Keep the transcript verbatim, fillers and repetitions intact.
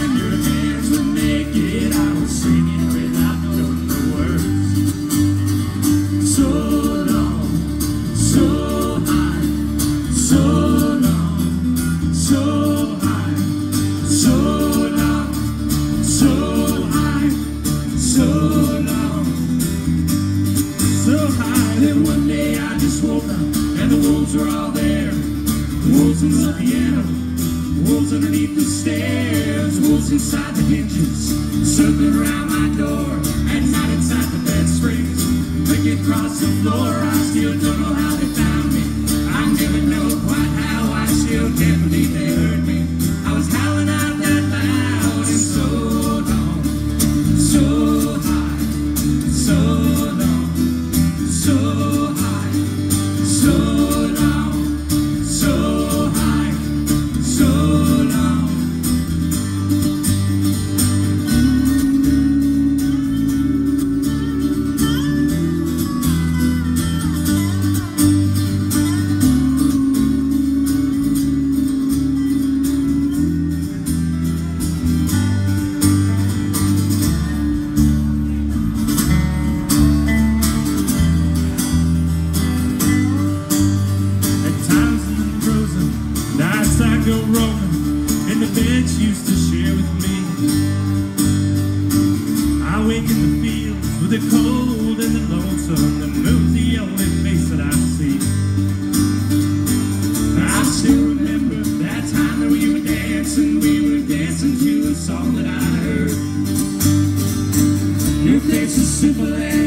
your hands were naked. I was singing without knowing the words. So long, so high, so long, so high, so long, so high, so long, so high. Then one day I just woke up and the wolves were all there. Wolves in the piano, wolves underneath the stairs, wolves inside the hinges, circling around my door, at night inside the bed springs, wicked across the floor. I still don't know how they found me. I never know quite how. I still can't believe they heard me. I was howling out that loud and so long, so high, so long, so high, so long, so high, so long. Nights I go roaming, and the beds used to share with me. I wake in the fields with the cold and the lonesome. The moon's the only face that I see. I still remember that time that we were dancing. We were dancing to a song that I heard. Your face was simple and